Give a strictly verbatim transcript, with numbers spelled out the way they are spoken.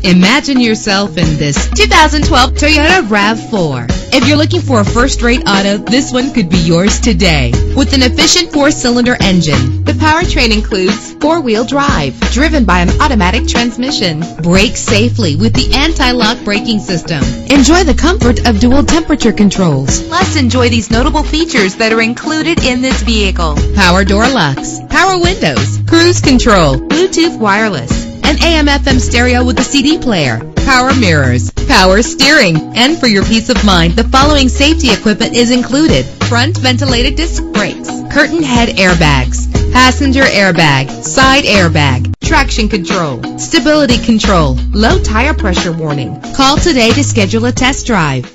Imagine yourself in this two thousand twelve Toyota RAV four. If you're looking for a first-rate auto, this one could be yours today. With an efficient four-cylinder engine, the powertrain includes four-wheel drive, driven by an automatic transmission. Brake safely with the anti-lock braking system. Enjoy the comfort of dual temperature controls. Plus, enjoy these notable features that are included in this vehicle: power door locks, power windows, cruise control, Bluetooth wireless, an A M F M stereo with a C D player, power mirrors, power steering. And for your peace of mind, the following safety equipment is included: front ventilated disc brakes, curtain head airbags, passenger airbag, side airbag, traction control, stability control, low tire pressure warning. Call today to schedule a test drive.